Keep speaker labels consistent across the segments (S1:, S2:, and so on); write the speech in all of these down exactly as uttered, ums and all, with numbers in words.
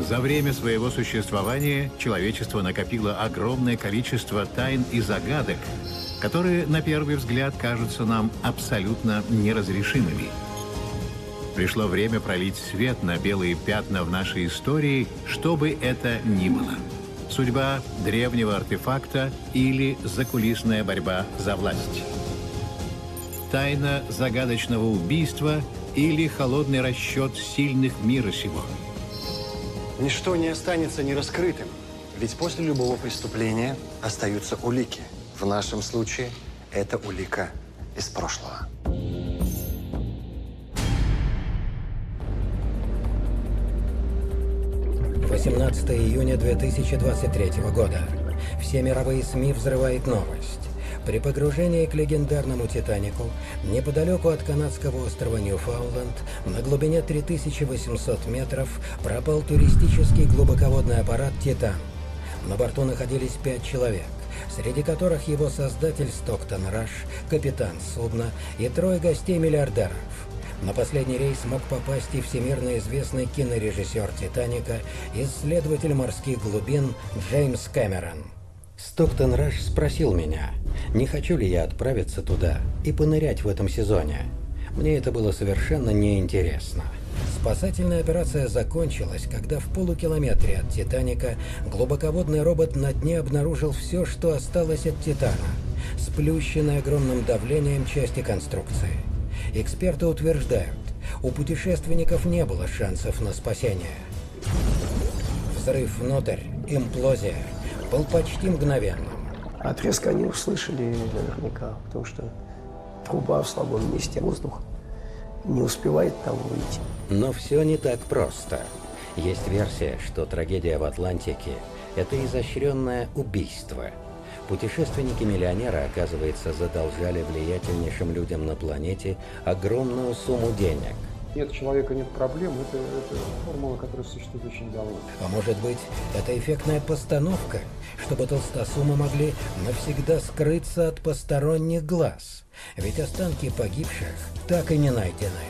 S1: За время своего существования человечество накопило огромное количество тайн и загадок, которые, на первый взгляд, кажутся нам абсолютно неразрешимыми. Пришло время пролить свет на белые пятна в нашей истории, что бы это ни было. Судьба древнего артефакта или закулисная борьба за власть. Тайна загадочного убийства или холодный расчет сильных мира сего.
S2: Ничто не останется нераскрытым, ведь после любого преступления остаются улики. В нашем случае это улика из прошлого.
S3: восемнадцатого июня две тысячи двадцать третьего года. Все мировые СМИ взрывает новость. При погружении к легендарному «Титанику» неподалеку от канадского острова Ньюфаундленд на глубине три тысячи восемьсот метров пропал туристический глубоководный аппарат «Титан». На борту находились пять человек, среди которых его создатель Стоктон Раш, капитан судна и трое гостей-миллиардеров. На последний рейс мог попасть и всемирно известный кинорежиссер «Титаника», исследователь морских глубин Джеймс Кэмерон. Стоктон Раш спросил меня, не хочу ли я отправиться туда и понырять в этом сезоне. Мне это было совершенно неинтересно. Спасательная операция закончилась, когда в полукилометре от «Титаника» глубоководный робот на дне обнаружил все, что осталось от «Титана», сплющенной огромным давлением части конструкции. Эксперты утверждают, у путешественников не было шансов на спасение. Взрыв внутрь, имплозия, был почти мгновенным.
S4: А треска они услышали наверняка, потому что труба в слабом месте, воздух не успевает там выйти.
S3: Но все не так просто. Есть версия, что трагедия в Атлантике – это изощренное убийство. Путешественники-миллионеры, оказывается, задолжали влиятельнейшим людям на планете огромную сумму денег.
S5: Нет человека, нет проблем. Это, это формула, которая существует очень давно.
S3: А может быть, это эффектная постановка, чтобы толстосумы могли навсегда скрыться от посторонних глаз? Ведь останки погибших так и не найдены.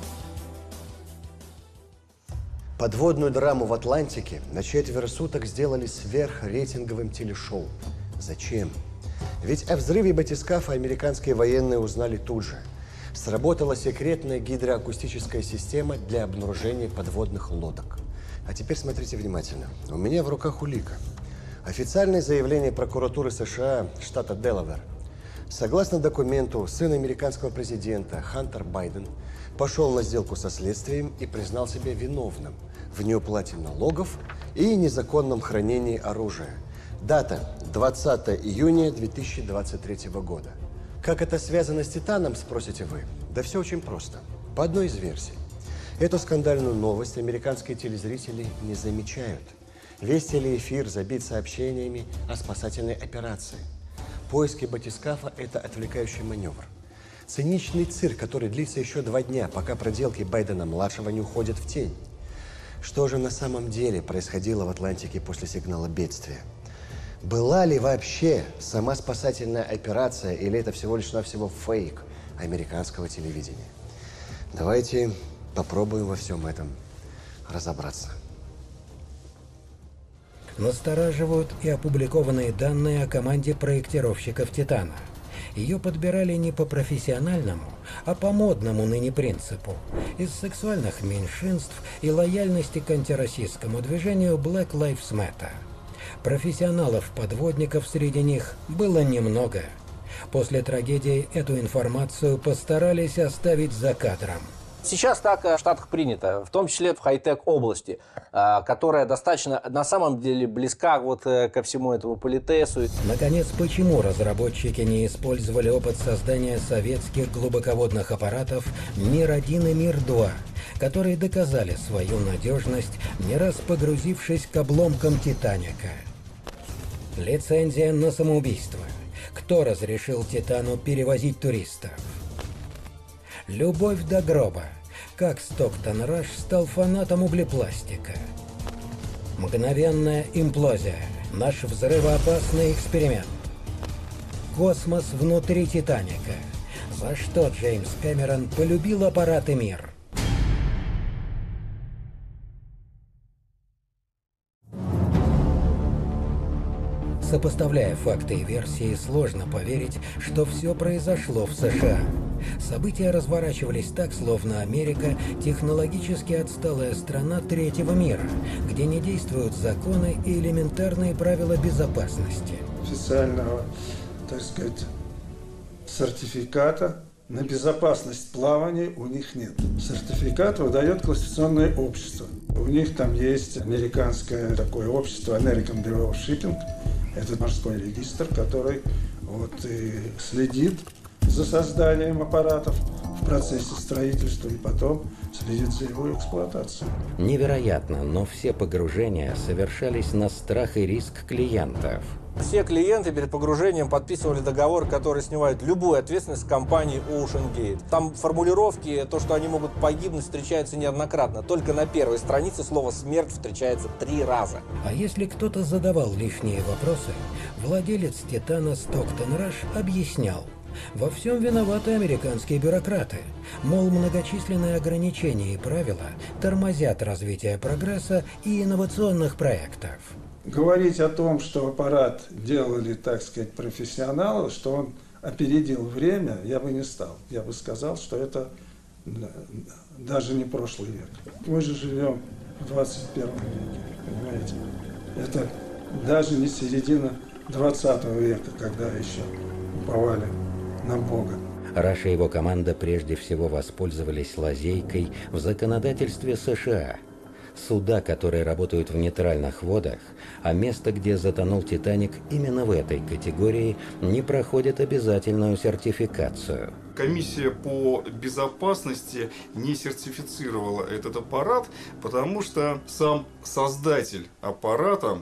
S2: Подводную драму в Атлантике на четверо суток сделали сверхрейтинговым телешоу. Зачем? Ведь о взрыве батискафа американские военные узнали тут же. Сработала секретная гидроакустическая система для обнаружения подводных лодок. А теперь смотрите внимательно. У меня в руках улика. Официальное заявление прокуратуры США штата Делавэр. Согласно документу, сын американского президента Хантер Байден пошел на сделку со следствием и признал себя виновным в неуплате налогов и незаконном хранении оружия. Дата – двадцатое июня две тысячи двадцать третьего года. Как это связано с «Титаном», спросите вы? Да все очень просто. По одной из версий. Эту скандальную новость американские телезрители не замечают. Весь телеэфир забит сообщениями о спасательной операции. Поиски батискафа – это отвлекающий маневр. Циничный цирк, который длится еще два дня, пока проделки Байдена-младшего не уходят в тень. Что же на самом деле происходило в Атлантике после сигнала бедствия? Была ли вообще сама спасательная операция, или это всего лишь навсего фейк американского телевидения? Давайте попробуем во всем этом разобраться.
S3: Настораживают и опубликованные данные о команде проектировщиков «Титана». Ее подбирали не по профессиональному, а по модному ныне принципу. Из сексуальных меньшинств и лояльности к антироссийскому движению Black Lives Matter. Профессионалов-подводников среди них было немного. После трагедии эту информацию постарались оставить за кадром.
S6: Сейчас так в Штатах принято, в том числе в хай-тек области, которая достаточно, на самом деле, близка вот ко всему этому политесу.
S3: Наконец, почему разработчики не использовали опыт создания советских глубоководных аппаратов Мир один и Мир два, которые доказали свою надежность, не раз погрузившись к обломкам «Титаника»? Лицензия на самоубийство. Кто разрешил «Титану» перевозить туристов? Любовь до гроба. Как Стоктон Раш стал фанатом углепластика? Мгновенная имплозия. Наш взрывоопасный эксперимент. Космос внутри «Титаника». За что Джеймс Кэмерон полюбил аппараты «Мир»? Сопоставляя факты и версии, сложно поверить, что все произошло в США. События разворачивались так, словно Америка – технологически отсталая страна третьего мира, где не действуют законы и элементарные правила безопасности.
S7: Официального, так сказать, сертификата на безопасность плавания у них нет. Сертификат выдает классификационное общество. У них там есть американское такое общество American Bureau of Shipping. Это морской регистр, который вот и следит за созданием аппаратов в процессе строительства и потом следит за его эксплуатацией.
S3: Невероятно, но все погружения совершались на страх и риск клиентов.
S6: Все клиенты перед погружением подписывали договор, который снимает любую ответственность с компании Ocean Gate. Там формулировки, то, что они могут погибнуть, встречаются неоднократно. Только на первой странице слово «смерть» встречается три раза.
S3: А если кто-то задавал лишние вопросы, владелец «Титана» Стоктон Раш объяснял: во всем виноваты американские бюрократы. Мол, многочисленные ограничения и правила тормозят развитие прогресса и инновационных проектов.
S7: Говорить о том, что аппарат делали, так сказать, профессионалы, что он опередил время, я бы не стал. Я бы сказал, что это даже не прошлый век. Мы же живем в двадцать первом веке, понимаете? Это даже не середина двадцатого века, когда еще уповали на Бога.
S3: Раш и его команда прежде всего воспользовались лазейкой в законодательстве США. Суда, которые работают в нейтральных водах, а место, где затонул «Титаник», именно в этой категории, не проходит обязательную сертификацию.
S8: Комиссия по безопасности не сертифицировала этот аппарат, потому что сам создатель аппарата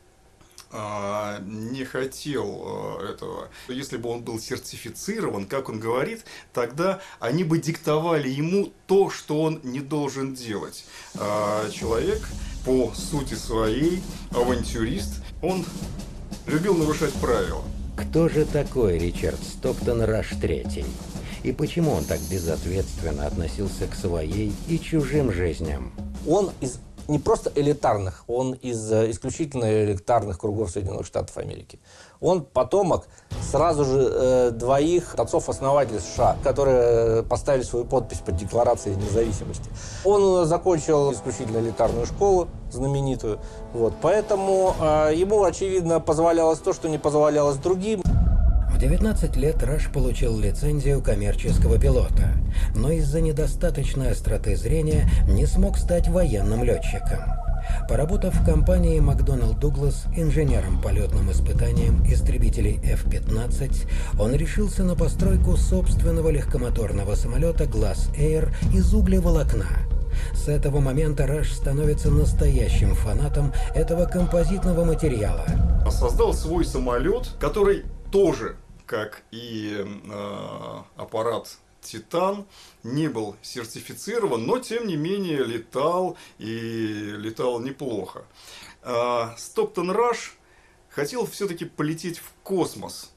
S8: не хотел этого. Если бы он был сертифицирован, как он говорит, тогда они бы диктовали ему то, что он не должен делать. Человек по сути своей авантюрист, он любил нарушать правила.
S3: Кто же такой Ричард Стоктон Раш третий? И почему он так безответственно относился к своей и чужим жизням?
S6: Он из не просто элитарных, он из исключительно элитарных кругов Соединенных Штатов Америки. Он потомок сразу же э, двоих отцов-основателей США, которые поставили свою подпись под Декларацией независимости. Он закончил исключительно элитарную школу, знаменитую. Вот, поэтому э, ему, очевидно, позволялось то, что не позволялось другим.
S3: В девятнадцать лет Раш получил лицензию коммерческого пилота, но из-за недостаточной остроты зрения не смог стать военным летчиком. Поработав в компании Макдоналд Дуглас инженером полетным испытанием истребителей эф пятнадцать, он решился на постройку собственного легкомоторного самолета Glass Air из углеволокна. С этого момента Раш становится настоящим фанатом этого композитного материала.
S8: Создал свой самолет, который тоже, как и э, аппарат «Титан», не был сертифицирован, но тем не менее летал и летал неплохо. Э, Стоктон Раш хотел все-таки полететь в космос,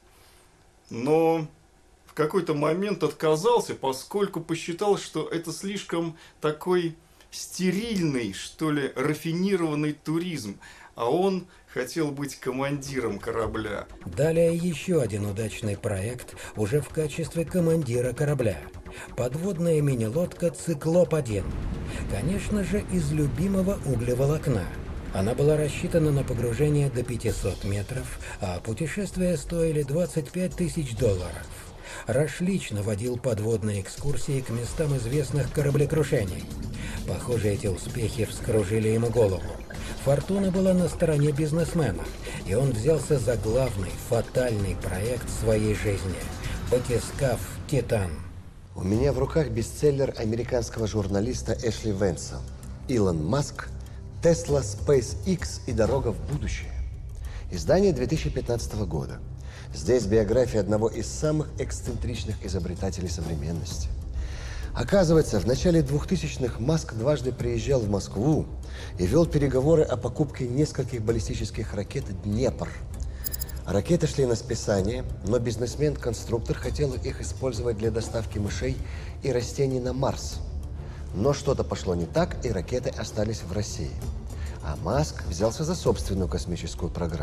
S8: но в какой-то момент отказался, поскольку посчитал, что это слишком такой стерильный, что ли, рафинированный туризм, а он хотел быть командиром корабля.
S3: Далее еще один удачный проект уже в качестве командира корабля. Подводная мини-лодка «Циклоп один». Конечно же, из любимого углеволокна. Она была рассчитана на погружение до пятисот метров, а путешествия стоили двадцать пять тысяч долларов. Раш лично водил подводные экскурсии к местам известных кораблекрушений. Похоже, эти успехи вскружили ему голову. Фортуна была на стороне бизнесмена, и он взялся за главный, фатальный проект своей жизни – батискаф «Титан».
S2: У меня в руках бестселлер американского журналиста Эшли Венса «Илон Маск, Тесла, SpaceX и дорога в будущее». Издание две тысячи пятнадцатого года. Здесь биография одного из самых эксцентричных изобретателей современности. Оказывается, в начале двухтысячных Маск дважды приезжал в Москву и вел переговоры о покупке нескольких баллистических ракет «Днепр». Ракеты шли на списание, но бизнесмен-конструктор хотел их использовать для доставки мышей и растений на Марс. Но что-то пошло не так, и ракеты остались в России. А Маск взялся за собственную космическую программу.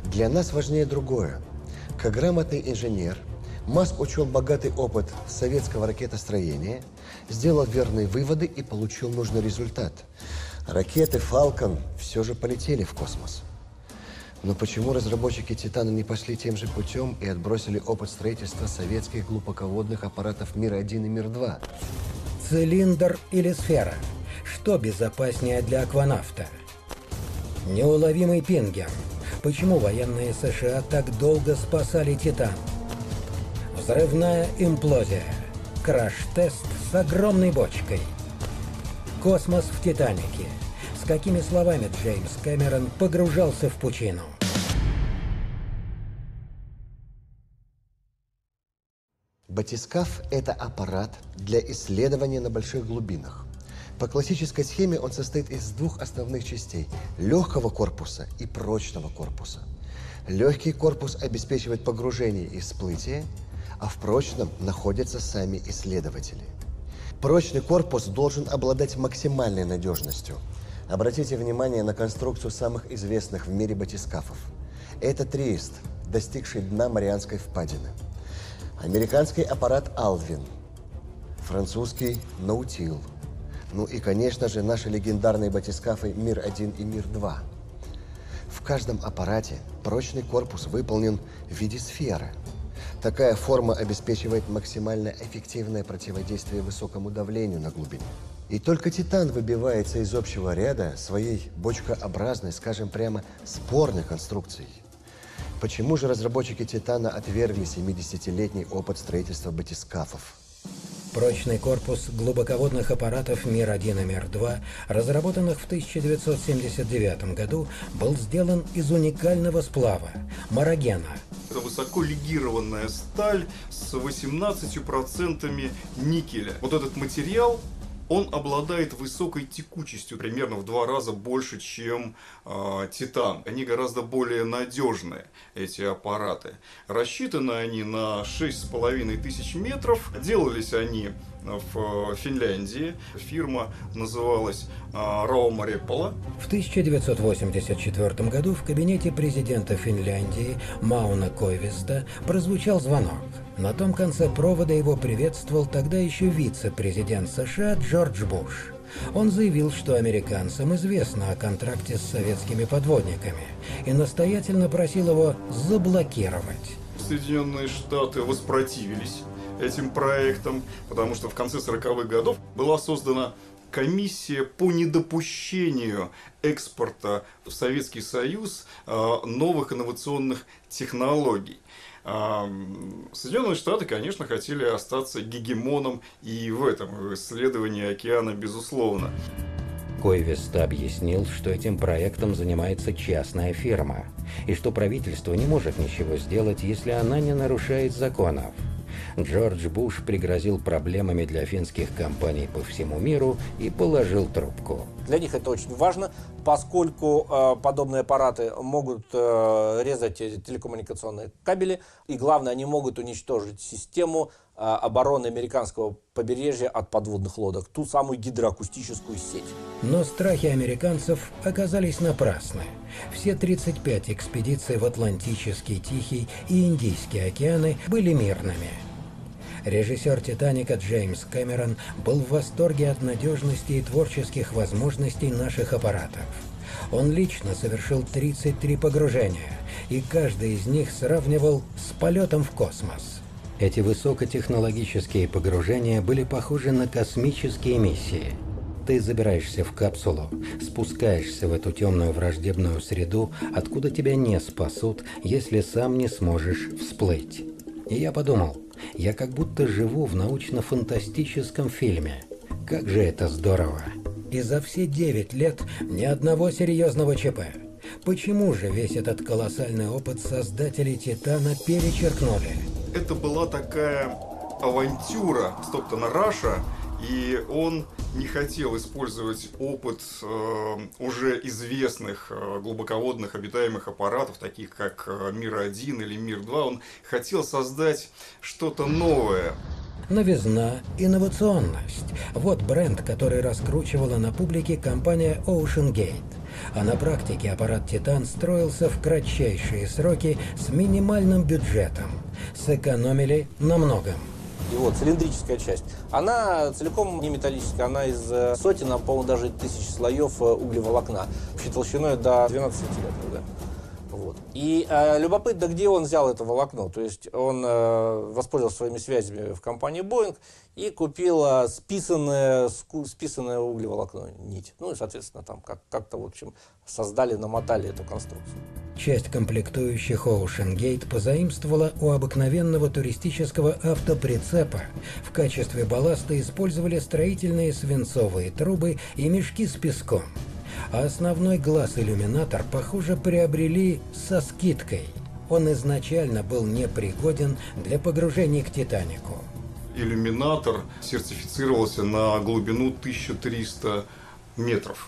S2: Для нас важнее другое. Как грамотный инженер, Маск учел богатый опыт советского ракетостроения, сделал верные выводы и получил нужный результат. Ракеты «Фалкон» все же полетели в космос. Но почему разработчики «Титана» не пошли тем же путем и отбросили опыт строительства советских глубоководных аппаратов Мир один и Мир два?
S3: Цилиндр или сфера? Что безопаснее для акванавта? Неуловимый пингер. Почему военные США так долго спасали «Титан»? Взрывная имплозия. Краш-тест с огромной бочкой. Космос в «Титанике». С какими словами Джеймс Кэмерон погружался в пучину?
S2: Батискаф – это аппарат для исследования на больших глубинах. По классической схеме он состоит из двух основных частей – легкого корпуса и прочного корпуса. Легкий корпус обеспечивает погружение и всплытие, а в прочном находятся сами исследователи. Прочный корпус должен обладать максимальной надежностью. Обратите внимание на конструкцию самых известных в мире батискафов. Это триест, достигший дна Марианской впадины. Американский аппарат «Алвин», французский «Наутил», ну и, конечно же, наши легендарные батискафы Мир один и Мир два. В каждом аппарате прочный корпус выполнен в виде сферы. Такая форма обеспечивает максимально эффективное противодействие высокому давлению на глубине. И только «Титан» выбивается из общего ряда своей бочкообразной, скажем прямо, спорной конструкцией. Почему же разработчики «Титана» отвергли семидесятилетний опыт строительства батискафов?
S3: Прочный корпус глубоководных аппаратов Мир один и Мир два, разработанных в тысяча девятьсот семьдесят девятом году, был сделан из уникального сплава – марагена.
S8: Это высоколегированная сталь с восемнадцатью процентами никеля. Вот этот материал, он обладает высокой текучестью, примерно в два раза больше, чем э, титан. Они гораздо более надежные, эти аппараты. Рассчитаны они на шесть с половиной тысяч метров. Делались они в Финляндии. Фирма называлась Раuma Repola.
S3: В тысяча девятьсот восемьдесят четвёртом году в кабинете президента Финляндии Мауно Коивиста прозвучал звонок. На том конце провода его приветствовал тогда еще вице-президент США Джордж Буш. Он заявил, что американцам известно о контракте с советскими подводниками и настоятельно просил его заблокировать.
S8: Соединенные Штаты воспротивились этим проектам, потому что в конце сороковых годов была создана комиссия по недопущению экспорта в Советский Союз новых инновационных технологий. Соединенные Штаты, конечно, хотели остаться гегемоном и в этом исследовании океана, безусловно.
S3: Коивиста объяснил, что этим проектом занимается частная фирма, и что правительство не может ничего сделать, если она не нарушает законов. Джордж Буш пригрозил проблемами для финских компаний по всему миру и положил трубку.
S6: Для них это очень важно, поскольку э, подобные аппараты могут э, резать телекоммуникационные кабели, и главное, они могут уничтожить систему э, обороны американского побережья от подводных лодок, ту самую гидроакустическую сеть.
S3: Но страхи американцев оказались напрасны. Все тридцать пять экспедиций в Атлантический, Тихий и Индийский океаны были мирными. Режиссер «Титаника» Джеймс Кэмерон был в восторге от надежности и творческих возможностей наших аппаратов. Он лично совершил тридцать три погружения, и каждый из них сравнивал с полетом в космос. Эти высокотехнологические погружения были похожи на космические миссии. Ты забираешься в капсулу, спускаешься в эту темную враждебную среду, откуда тебя не спасут, если сам не сможешь всплыть. И я подумал, я как будто живу в научно-фантастическом фильме. Как же это здорово! И за все девять лет ни одного серьезного ЧП. Почему же весь этот колоссальный опыт создатели «Титана» перечеркнули?
S8: Это была такая авантюра Стоктона Раша, и он не хотел использовать опыт э, уже известных э, глубоководных обитаемых аппаратов, таких как э, Мир один или Мир два. Он хотел создать что-то новое.
S3: Новизна, инновационность. Вот бренд, который раскручивала на публике компания Ocean Gate. А на практике аппарат «Титан» строился в кратчайшие сроки с минимальным бюджетом. Сэкономили на многом.
S6: И вот цилиндрическая часть, она целиком не металлическая, она из сотен, а, по-моему, даже тысяч слоев углеволокна, общей толщиной до двенадцати сантиметров. Да. Вот. И э, любопытно, где он взял это волокно. То есть он э, воспользовался своими связями в компании Boeing и купил э, списанное, ску, списанное углеволокно, нить. Ну и, соответственно, там как- как-то, в общем, создали, намотали эту конструкцию.
S3: Часть комплектующих Ocean Gate позаимствовала у обыкновенного туристического автоприцепа. В качестве балласта использовали строительные свинцовые трубы и мешки с песком. А основной глаз-иллюминатор, похоже, приобрели со скидкой. Он изначально был непригоден для погружения к «Титанику».
S8: Иллюминатор сертифицировался на глубину тысяча триста метров.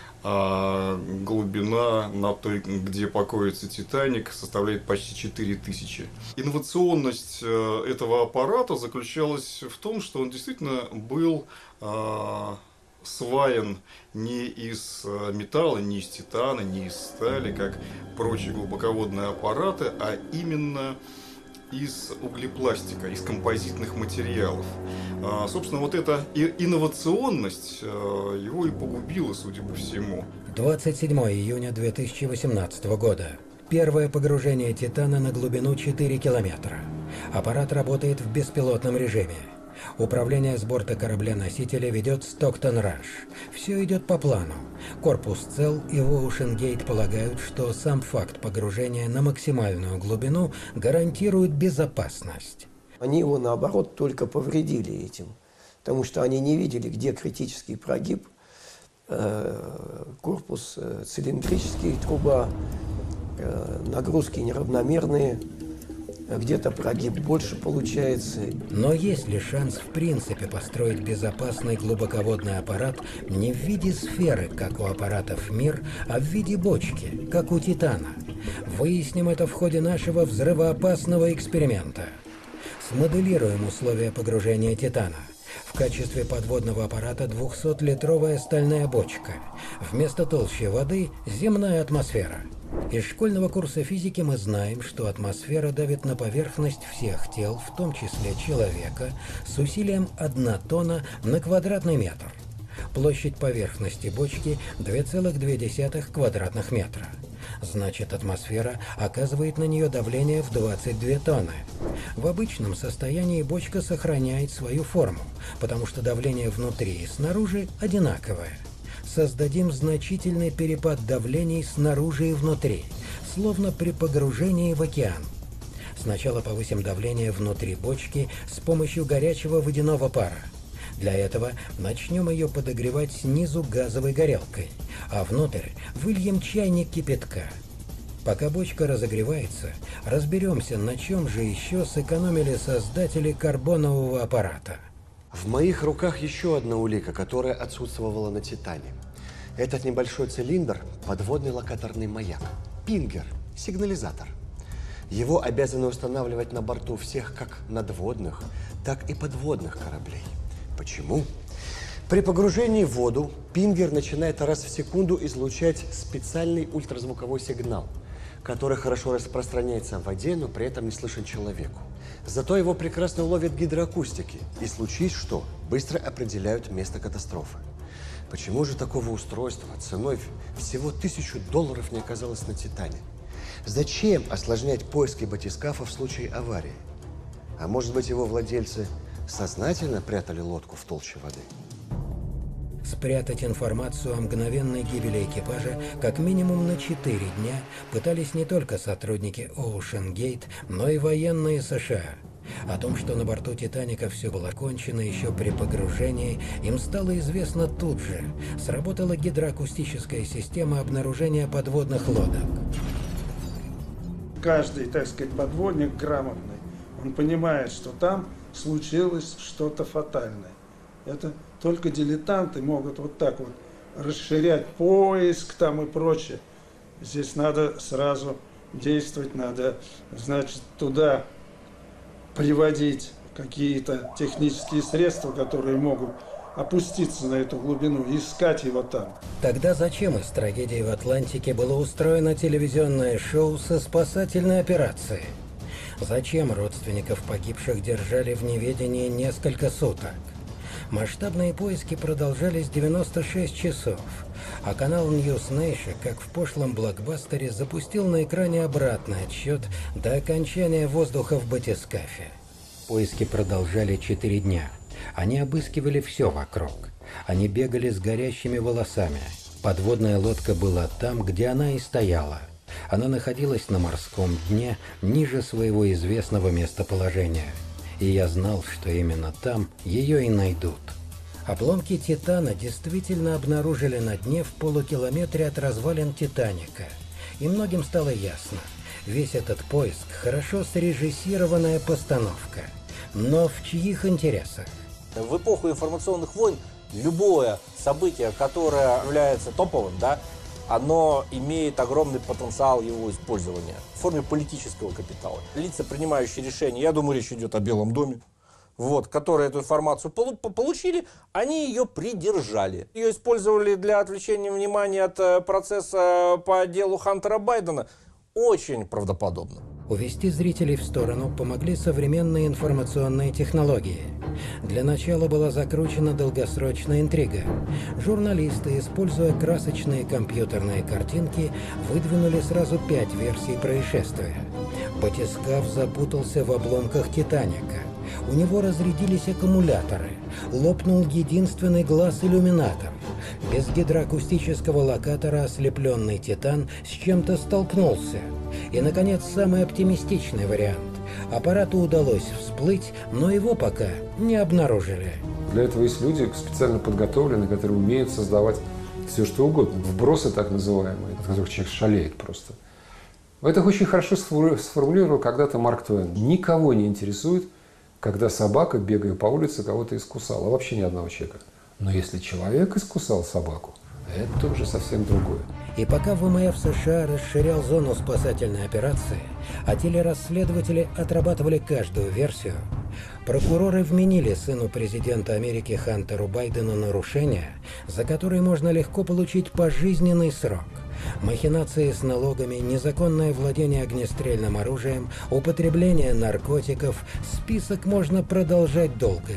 S8: А глубина на той, где покоится «Титаник», составляет почти четыре тысячи. Инновационность этого аппарата заключалась в том, что он действительно был а, сваян не из металла, не из титана, не из стали, как прочие глубоководные аппараты, а именно из углепластика, из композитных материалов. А, собственно, вот эта инновационность а, его и погубила, судя по всему.
S3: двадцать седьмого июня две тысячи восемнадцатого года. Первое погружение «Титана» на глубину четыре километра. Аппарат работает в беспилотном режиме. Управление с борта корабля-носителя ведет Стоктон Раш. Все идет по плану. Корпус цел, и в Ocean Gate полагают, что сам факт погружения на максимальную глубину гарантирует безопасность.
S4: Они его, наоборот, только повредили этим, потому что они не видели, где критический прогиб, э, корпус э, цилиндрический, труба, э, нагрузки неравномерные. Где-то прогиб больше получается.
S3: Но есть ли шанс в принципе построить безопасный глубоководный аппарат не в виде сферы, как у аппаратов «Мир», а в виде бочки, как у «Титана»? Выясним это в ходе нашего взрывоопасного эксперимента. Смоделируем условия погружения «Титана». В качестве подводного аппарата двухсотлитровая стальная бочка. Вместо толщи воды – земная атмосфера. Из школьного курса физики мы знаем, что атмосфера давит на поверхность всех тел, в том числе человека, с усилием одна тонна на квадратный метр. Площадь поверхности бочки – две целых две десятых квадратных метра. Значит, атмосфера оказывает на нее давление в двадцать две тонны. В обычном состоянии бочка сохраняет свою форму, потому что давление внутри и снаружи одинаковое. Создадим значительный перепад давлений снаружи и внутри, словно при погружении в океан. Сначала повысим давление внутри бочки с помощью горячего водяного пара. Для этого начнем ее подогревать снизу газовой горелкой, а внутрь выльем чайник кипятка. Пока бочка разогревается, разберемся, на чем же еще сэкономили создатели карбонового аппарата.
S2: В моих руках еще одна улика, которая отсутствовала на «Титане». Этот небольшой цилиндр – подводный локаторный маяк. Пингер – сигнализатор. Его обязаны устанавливать на борту всех как надводных, так и подводных кораблей. Почему? При погружении в воду пингер начинает раз в секунду излучать специальный ультразвуковой сигнал, который хорошо распространяется в воде, но при этом не слышен человеку. Зато его прекрасно ловят гидроакустики, и случись что, быстро определяют место катастрофы. Почему же такого устройства ценой всего тысячу долларов не оказалось на «Титане»? Зачем осложнять поиски батискафа в случае аварии? А может быть, его владельцы сознательно прятали лодку в толще воды?
S3: Спрятать информацию о мгновенной гибели экипажа как минимум на четыре дня пытались не только сотрудники Ocean Gate, но и военные США. О том, что на борту «Титаника» все было кончено еще при погружении, им стало известно тут же. Сработала гидроакустическая система обнаружения подводных лодок.
S7: Каждый, так сказать, подводник грамотный, он понимает, что там случилось что-то фатальное. Это только дилетанты могут вот так вот расширять поиск там и прочее. Здесь надо сразу действовать, надо, значит, туда приводить какие-то технические средства, которые могут опуститься на эту глубину и искать его там.
S3: Тогда зачем из трагедии в Атлантике было устроено телевизионное шоу со спасательной операцией? Зачем родственников погибших держали в неведении несколько суток? Масштабные поиски продолжались девяносто шесть часов, а канал News Nation, как в пошлом блокбастере, запустил на экране обратный отсчет до окончания воздуха в батискафе. Поиски продолжали четыре дня. Они обыскивали все вокруг. Они бегали с горящими волосами. Подводная лодка была там, где она и стояла. Она находилась на морском дне, ниже своего известного местоположения. И я знал, что именно там ее и найдут. Обломки «Титана» действительно обнаружили на дне в полукилометре от развалин «Титаника». И многим стало ясно. Весь этот поиск – хорошо срежиссированная постановка. Но в чьих интересах?
S6: В эпоху информационных войн любое событие, которое является топовым, да, оно имеет огромный потенциал его использования в форме политического капитала. Лица, принимающие решения, я думаю, речь идет о Белом доме, вот, которые эту информацию получили, они ее придержали. Ее использовали для отвлечения внимания от процесса по делу Хантера Байдена. Очень правдоподобно.
S3: Увести зрителей в сторону помогли современные информационные технологии. Для начала была закручена долгосрочная интрига. Журналисты, используя красочные компьютерные картинки, выдвинули сразу пять версий происшествия. Батискаф запутался в обломках «Титаника». У него разрядились аккумуляторы, лопнул единственный глаз-иллюминатор. Без гидроакустического локатора ослепленный «Титан» с чем-то столкнулся. И, наконец, самый оптимистичный вариант. Аппарату удалось всплыть, но его пока не обнаружили.
S5: Для этого есть люди специально подготовленные, которые умеют создавать все, что угодно. Вбросы так называемые, от которых человек шалеет просто. Это очень хорошо сформулировал когда-то Марк Твен. Никого не интересует, когда собака, бегая по улице, кого-то искусала. Вообще ни одного человека. Но если человек искусал собаку, это уже совсем другое.
S3: И пока ВМФ США расширял зону спасательной операции, а телерасследователи отрабатывали каждую версию, прокуроры вменили сыну президента Америки Хантеру Байдену нарушения, за которые можно легко получить пожизненный срок. Махинации с налогами, незаконное владение огнестрельным оружием, употребление наркотиков, список можно продолжать долго.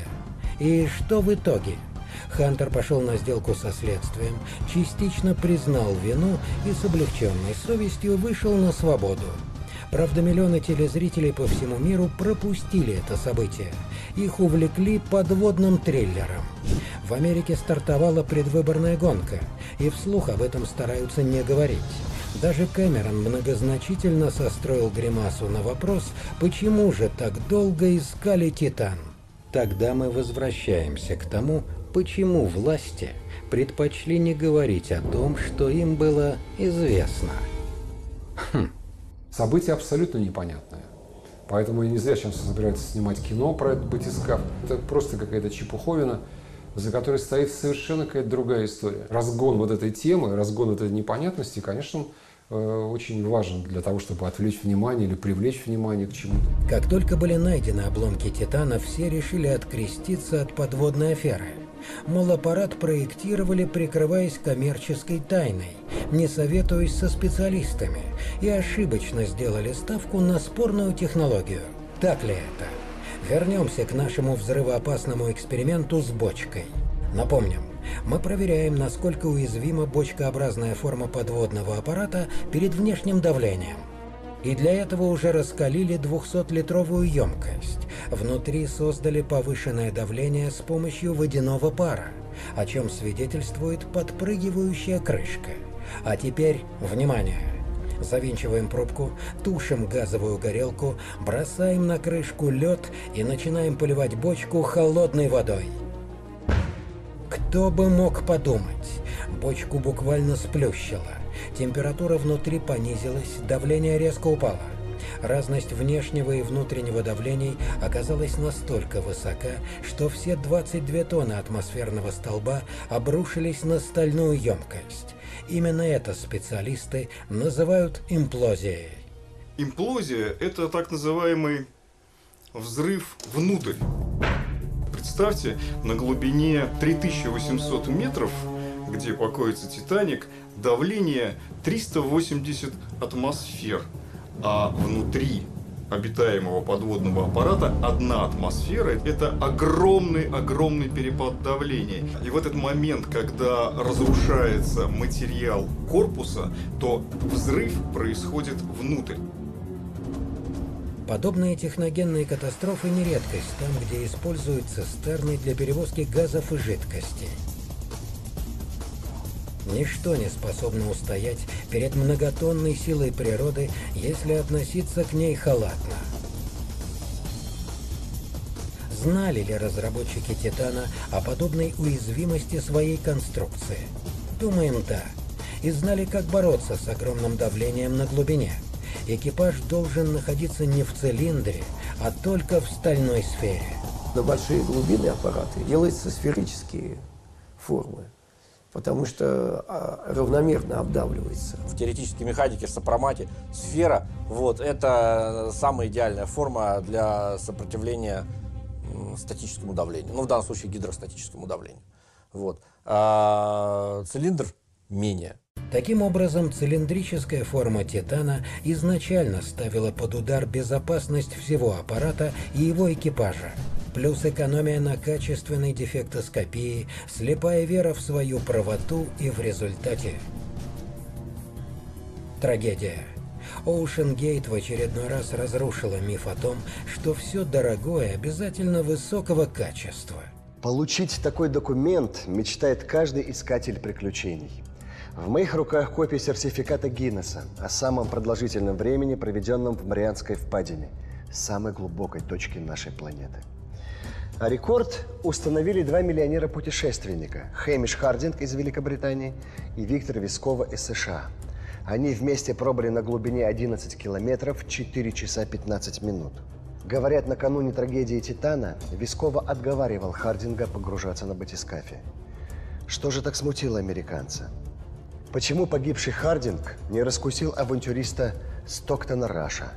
S3: И что в итоге? Хантер пошел на сделку со следствием, частично признал вину и с облегченной совестью вышел на свободу. Правда, миллионы телезрителей по всему миру пропустили это событие. Их увлекли подводным триллером. В Америке стартовала предвыборная гонка, и вслух об этом стараются не говорить. Даже Кэмерон многозначительно состроил гримасу на вопрос, почему же так долго искали «Титан». Тогда мы возвращаемся к тому, почему власти предпочли не говорить о том, что им было известно. Хм.
S5: События абсолютно непонятные. Поэтому и не зря сейчас собираются снимать кино про этот батискаф. Это просто какая-то чепуховина, за которой стоит совершенно какая-то другая история. Разгон вот этой темы, разгон этой непонятности, конечно, очень важен для того, чтобы отвлечь внимание или привлечь внимание к чему-то.
S3: Как только были найдены обломки «Титана», все решили откреститься от подводной аферы. Мол, аппарат проектировали, прикрываясь коммерческой тайной, не советуясь со специалистами, и ошибочно сделали ставку на спорную технологию. Так ли это? Вернемся к нашему взрывоопасному эксперименту с бочкой. Напомним, мы проверяем, насколько уязвима бочкообразная форма подводного аппарата перед внешним давлением. И для этого уже раскалили двухсотлитровую емкость. Внутри создали повышенное давление с помощью водяного пара, о чем свидетельствует подпрыгивающая крышка. А теперь, внимание! Завинчиваем пробку, тушим газовую горелку, бросаем на крышку лед и начинаем поливать бочку холодной водой. Кто бы мог подумать, бочку буквально сплющило. Температура внутри понизилась, давление резко упало. Разность внешнего и внутреннего давлений оказалась настолько высока, что все двадцать две тонны атмосферного столба обрушились на стальную емкость. Именно это специалисты называют имплозией.
S8: Имплозия – это так называемый взрыв внутрь. представьте, на глубине три тысячи восемьсот метров, где покоится «Титаник», давление триста восемьдесят атмосфер, а внутри обитаемого подводного аппарата одна атмосфера. Это огромный-огромный перепад давления. И в этот момент, когда разрушается материал корпуса, то взрыв происходит внутрь.
S3: Подобные техногенные катастрофы не редкость там, где используют цистерны для перевозки газов и жидкостей. Ничто не способно устоять перед многотонной силой природы, если относиться к ней халатно. Знали ли разработчики «Титана» о подобной уязвимости своей конструкции? Думаем, да. И знали, как бороться с огромным давлением на глубине. Экипаж должен находиться не в цилиндре, а только в стальной сфере.
S4: На большие глубины аппараты делаются сферические формы, потому что равномерно обдавливается.
S6: В теоретической механике, в сопромате, сфера вот, это самая идеальная форма для сопротивления статическому давлению. Ну, в данном случае гидростатическому давлению. Вот. А цилиндр менее.
S3: Таким образом, цилиндрическая форма «Титана» изначально ставила под удар безопасность всего аппарата и его экипажа. Плюс экономия на качественной дефектоскопии, слепая вера в свою правоту и в результате трагедия. OceanGate в очередной раз разрушила миф о том, что все дорогое обязательно высокого качества.
S2: Получить такой документ мечтает каждый искатель приключений. В моих руках копия сертификата Гиннесса о самом продолжительном времени, проведенном в Марианской впадине, самой глубокой точке нашей планеты. А рекорд установили два миллионера-путешественника – Хэмиш Хардинг из Великобритании и Виктор Вискова из США. Они вместе пробыли на глубине одиннадцать километров четыре часа пятнадцать минут. Говорят, накануне трагедии «Титана» Вискова отговаривал Хардинга погружаться на батискафе. Что же так смутило американца? Почему погибший Хардинг не раскусил авантюриста Стоктона Раша?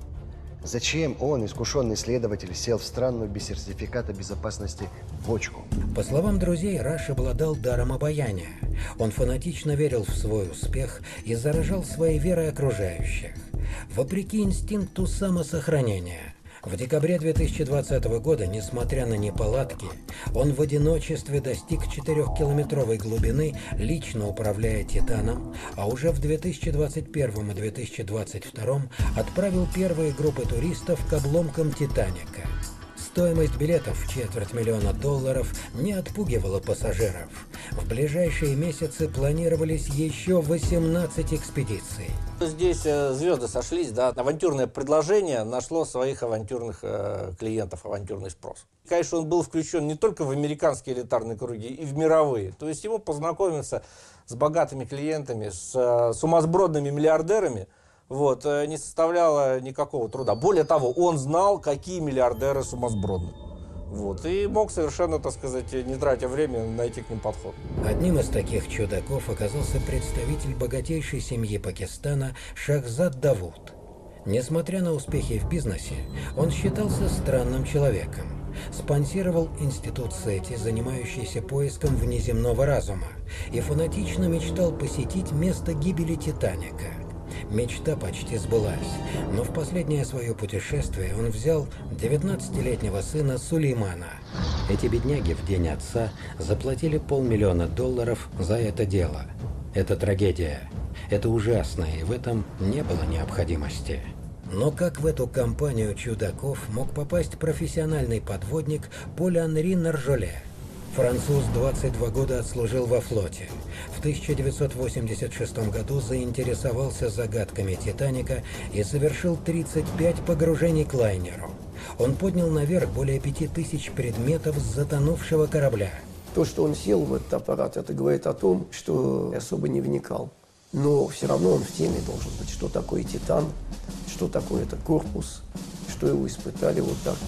S2: Зачем он, искушенный следователь, сел в странную без сертификата безопасности бочку?
S3: По словам друзей, Раш обладал даром обаяния. Он фанатично верил в свой успех и заражал своей верой окружающих. Вопреки инстинкту самосохранения. В декабре две тысячи двадцатого года, несмотря на неполадки, он в одиночестве достиг четырехкилометровой глубины, лично управляя «Титаном», а уже в две тысячи двадцать первом и две тысячи двадцать втором отправил первые группы туристов к обломкам «Титаника». Стоимость билетов в четверть миллиона долларов не отпугивала пассажиров. В ближайшие месяцы планировались еще восемнадцать экспедиций.
S6: Здесь э, звезды сошлись, да. Авантюрное предложение нашло своих авантюрных э, клиентов, авантюрный спрос. Конечно, он был включен не только в американские элитарные круги, и в мировые. То есть ему познакомиться с богатыми клиентами, с э, сумасбродными миллиардерами, вот, э, не составляло никакого труда. Более того, он знал, какие миллиардеры сумасбродны. Вот, и мог совершенно, так сказать, не тратя время, найти к ним подход.
S3: Одним из таких чудаков оказался представитель богатейшей семьи Пакистана Шахзад Давуд. Несмотря на успехи в бизнесе, он считался странным человеком. Спонсировал институт Сети, занимающийся поиском внеземного разума, и фанатично мечтал посетить место гибели «Титаника». Мечта почти сбылась, но в последнее свое путешествие он взял девятнадцатилетнего сына Сулеймана. Эти бедняги в день отца заплатили полмиллиона долларов за это дело. Это трагедия. Это ужасно, и в этом не было необходимости. Но как в эту компанию чудаков мог попасть профессиональный подводник Поль-Анри Наржоле? Француз двадцать два года отслужил во флоте. В тысяча девятьсот восемьдесят шестом году заинтересовался загадками «Титаника» и совершил тридцать пять погружений к лайнеру. Он поднял наверх более пяти тысяч предметов с затонувшего корабля.
S4: То, что он сел в этот аппарат, это говорит о том, что особо не вникал. Но все равно он в теме должен быть, что такое «Титан», что такое это корпус, что его испытали вот так.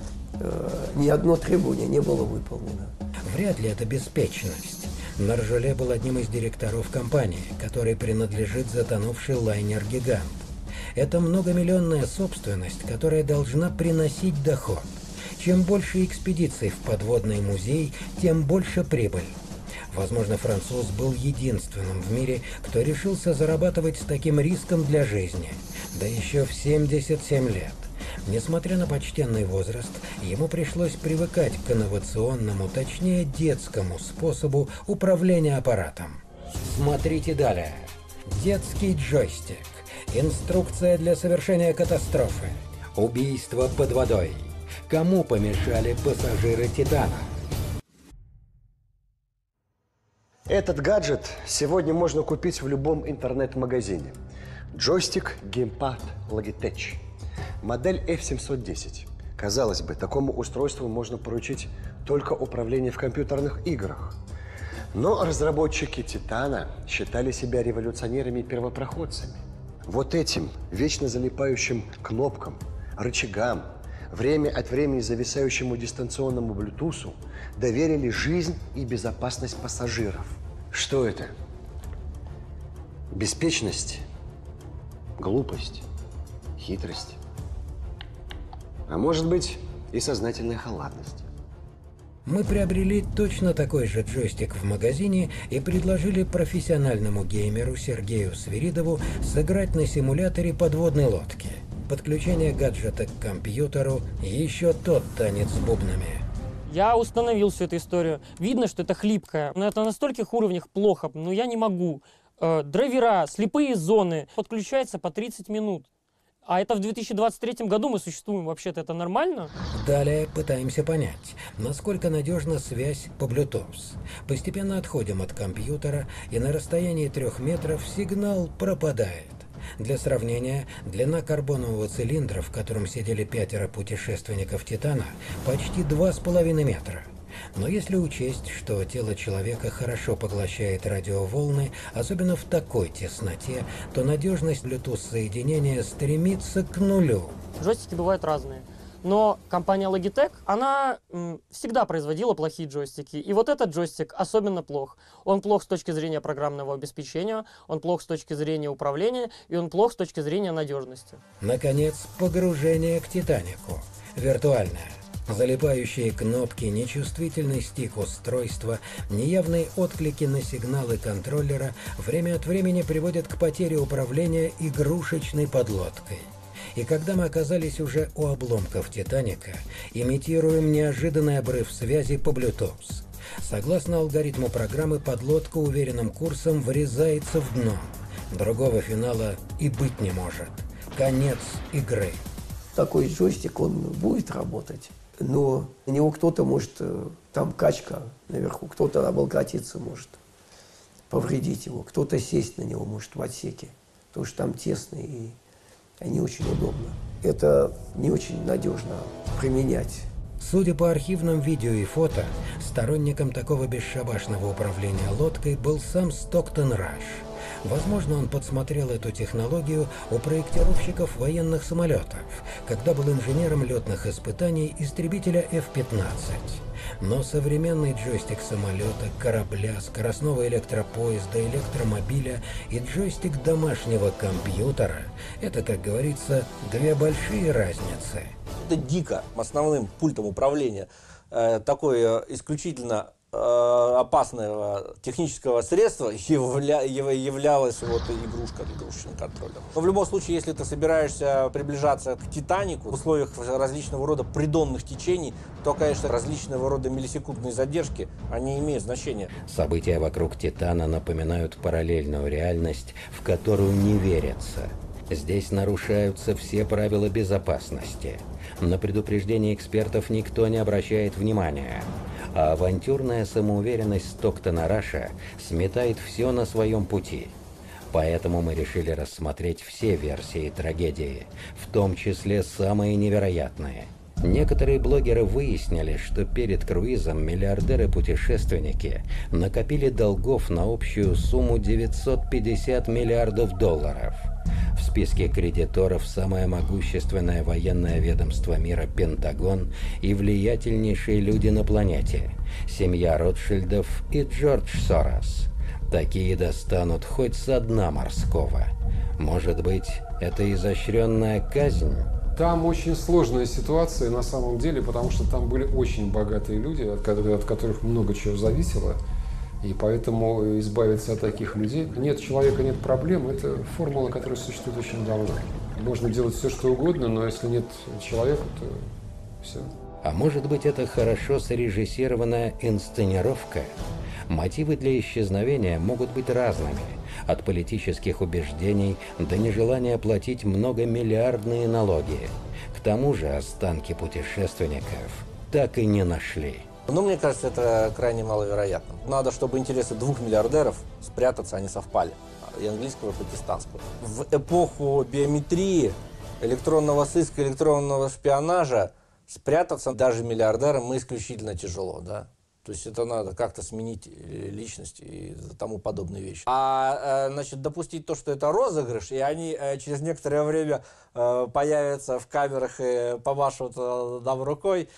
S4: Э, ни одно требование не было выполнено.
S3: Вряд ли это беспечность. Наржоле был одним из директоров компании, которой принадлежит затонувший лайнер «Гигант». Это многомиллионная собственность, которая должна приносить доход. Чем больше экспедиций в подводный музей, тем больше прибыль. Возможно, француз был единственным в мире, кто решился зарабатывать с таким риском для жизни, да еще в семьдесят семь лет. Несмотря на почтенный возраст, ему пришлось привыкать к инновационному, точнее детскому способу управления аппаратом. Смотрите далее. Детский джойстик. Инструкция для совершения катастрофы. Убийство под водой. Кому помешали пассажиры «Титана»?
S2: Этот гаджет сегодня можно купить в любом интернет-магазине. Джойстик геймпад Logitech. Модель эф семьсот десять. Казалось бы, такому устройству можно поручить только управление в компьютерных играх. Но разработчики «Титана» считали себя революционерами и первопроходцами. Вот этим вечно залипающим кнопкам, рычагам, время от времени зависающему дистанционному блютусу доверили жизнь и безопасность пассажиров. Что это? Беспечность? Глупость? Хитрость? А может быть, и сознательная халатность?
S3: Мы приобрели точно такой же джойстик в магазине и предложили профессиональному геймеру Сергею Свиридову сыграть на симуляторе подводной лодки. Подключение гаджета к компьютеру – еще тот танец с бубнами.
S9: Я установил всю эту историю. Видно, что это хлипкое. Но это на стольких уровнях плохо, но я не могу. Э, драйвера, слепые зоны. Подключается по тридцать минут. А это в две тысячи двадцать третьем году мы существуем. Вообще-то это нормально?
S3: Далее пытаемся понять, насколько надежна связь по Bluetooth. Постепенно отходим от компьютера, и на расстоянии трех метров сигнал пропадает. Для сравнения, длина карбонового цилиндра, в котором сидели пятеро путешественников «Титана», почти два с половиной метра. Но если учесть, что тело человека хорошо поглощает радиоволны, особенно в такой тесноте, то надежность Bluetooth-соединения стремится к нулю.
S9: Джойстики бывают разные. Но компания Logitech, она м, всегда производила плохие джойстики. И вот этот джойстик особенно плох. Он плох с точки зрения программного обеспечения, он плох с точки зрения управления, и он плох с точки зрения надежности.
S3: Наконец, погружение к Титанику. Виртуальное. Залипающие кнопки, нечувствительный стик устройства, неявные отклики на сигналы контроллера время от времени приводят к потере управления игрушечной подлодкой. И когда мы оказались уже у обломков «Титаника», имитируем неожиданный обрыв связи по Bluetooth. Согласно алгоритму программы, подлодка уверенным курсом врезается в дно. Другого финала и быть не может. Конец игры.
S4: Такой джойстик, он будет работать, но на него кто-то может, там качка наверху, кто-то облокотиться может, повредить его, кто-то сесть на него может в отсеке, потому что там тесно и не очень удобно. Это не очень надежно применять.
S3: Судя по архивным видео и фото, сторонником такого бесшабашного управления лодкой был сам Стоктон Раш. Возможно, он подсмотрел эту технологию у проектировщиков военных самолетов, когда был инженером летных испытаний истребителя эф пятнадцать. Но современный джойстик самолета, корабля, скоростного электропоезда, электромобиля и джойстик домашнего компьютера – это, как говорится, две большие разницы.
S6: Это дико. Основным пультом управления э, такое исключительно опасного технического средства явля, являлась вот игрушка, игрушечный контроллер. Но в любом случае, если ты собираешься приближаться к Титанику в условиях различного рода придонных течений, то, конечно, различного рода миллисекундные задержки, они имеют значение.
S3: События вокруг Титана напоминают параллельную реальность, в которую не верится. Здесь нарушаются все правила безопасности. На предупреждение экспертов никто не обращает внимания. А авантюрная самоуверенность Стоктона Раша сметает все на своем пути. Поэтому мы решили рассмотреть все версии трагедии, в том числе самые невероятные. Некоторые блогеры выяснили, что перед круизом миллиардеры-путешественники накопили долгов на общую сумму девятьсот пятьдесят миллиардов долларов. В списке кредиторов самое могущественное военное ведомство мира Пентагон и влиятельнейшие люди на планете – семья Ротшильдов и Джордж Сорос. Такие достанут хоть со дна морского. Может быть, это изощренная казнь?
S5: Там очень сложная ситуация на самом деле, потому что там были очень богатые люди, от которых, от которых много чего зависело. И поэтому избавиться от таких людей. Нет человека, нет проблем. Это формула, которая существует очень давно. Можно делать все, что угодно, но если нет человека, то все.
S3: А может быть, это хорошо срежиссированная инсценировка? Мотивы для исчезновения могут быть разными. От политических убеждений до нежелания платить многомиллиардные налоги. К тому же останки путешественников так и не нашли.
S6: Ну, мне кажется, это крайне маловероятно. Надо, чтобы интересы двух миллиардеров спрятаться, они совпали. И английского, и пакистанского. В эпоху биометрии, электронного сыска, электронного шпионажа спрятаться даже миллиардерам исключительно тяжело, да. То есть это надо как-то сменить личность и тому подобные вещи. А, значит, допустить то, что это розыгрыш, и они через некоторое время появятся в камерах и помашут нам рукой,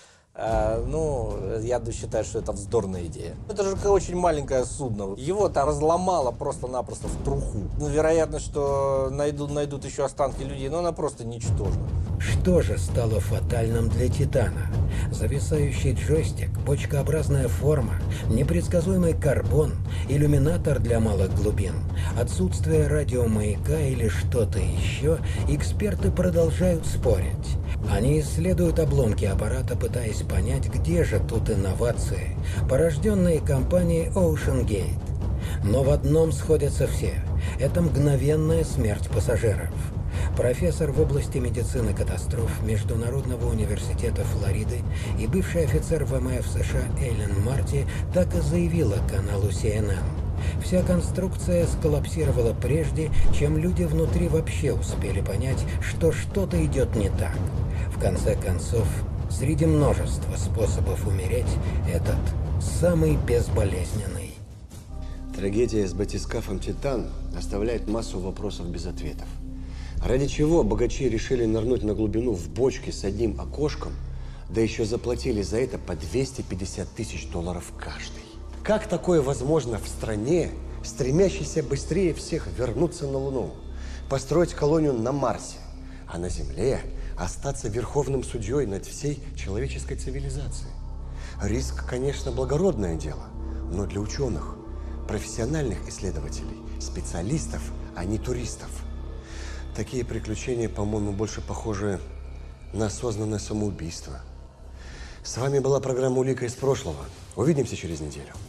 S6: ну, я считаю, что это вздорная идея. Это же очень маленькое судно. Его там разломало просто-напросто в труху. Ну, вероятность, что найдут, найдут еще останки людей, но она просто ничтожна.
S3: Что же стало фатальным для «Титана»? Зависающий джойстик, бочкообразная форма, непредсказуемый карбон, иллюминатор для малых глубин, отсутствие радиомаяка или что-то еще, эксперты продолжают спорить. Они исследуют обломки аппарата, пытаясь понять, где же тут инновации, порожденные компанией Ocean Gate. Но в одном сходятся все – это мгновенная смерть пассажиров. Профессор в области медицины катастроф Международного университета Флориды и бывший офицер ВМФ США Эйлен Марти так и заявила каналу Си Эн Эн. Вся конструкция сколлапсировала прежде, чем люди внутри вообще успели понять, что что-то идет не так. В конце концов, среди множества способов умереть, этот самый безболезненный.
S2: Трагедия с батискафом «Титан» оставляет массу вопросов без ответов. Ради чего богачи решили нырнуть на глубину в бочке с одним окошком, да еще заплатили за это по двести пятьдесят тысяч долларов каждый? Как такое возможно в стране, стремящейся быстрее всех вернуться на Луну, построить колонию на Марсе, а на Земле остаться верховным судьей над всей человеческой цивилизацией? Риск, конечно, благородное дело, но для ученых, профессиональных исследователей, специалистов, а не туристов. Такие приключения, по-моему, больше похожи на осознанное самоубийство. С вами была программа «Улика из прошлого». Увидимся через неделю.